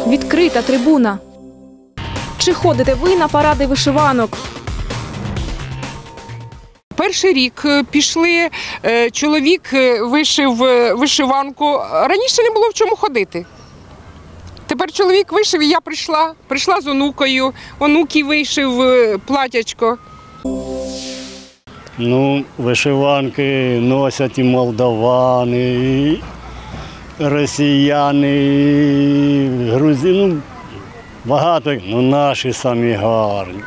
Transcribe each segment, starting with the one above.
Відкрита трибуна. Чи ходите ви на паради вишиванок? Перший рік пішли, чоловік вишив вишиванку. Раніше не було в чому ходити. Тепер чоловік вишив, і я прийшла з онукою. Онуки вишив платячко. Вишиванки носять і молдавани, і росіяни, і грузини. Багато, наші самі гарні.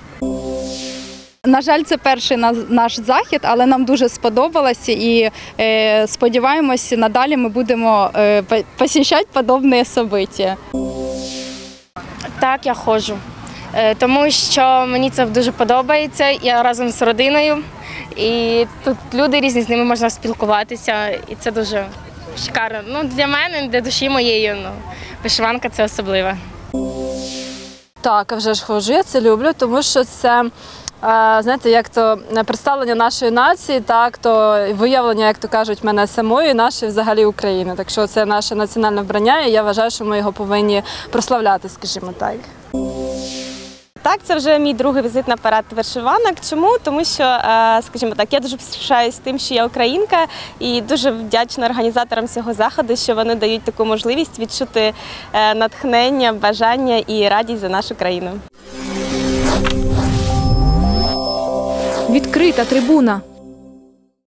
На жаль, це перший наш захід, але нам дуже сподобалося і сподіваємося, надалі ми будемо посещати подобні события. Так, я ходжу, тому що мені це дуже подобається, я разом з родиною, і тут люди різні, з ними можна спілкуватися, і це дуже шикарно. Для мене, для душі моєї, вишиванка – це особливе. Так, вже ж ходжу, я це люблю, тому що це, знаєте, як то представлення нашої нації, так, то виявлення, як то кажуть, мене самої, нашої взагалі України. Так що це наше національне вбрання, і я вважаю, що ми його повинні прославляти, скажімо так. Так, це вже мій другий візит на парад вишиванок. Чому? Тому що, скажімо так, я дуже пишаюсь тим, що я українка, і дуже вдячна організаторам цього заходу, що вони дають таку можливість відчути натхнення, бажання і радість за нашу країну. Відкрита трибуна.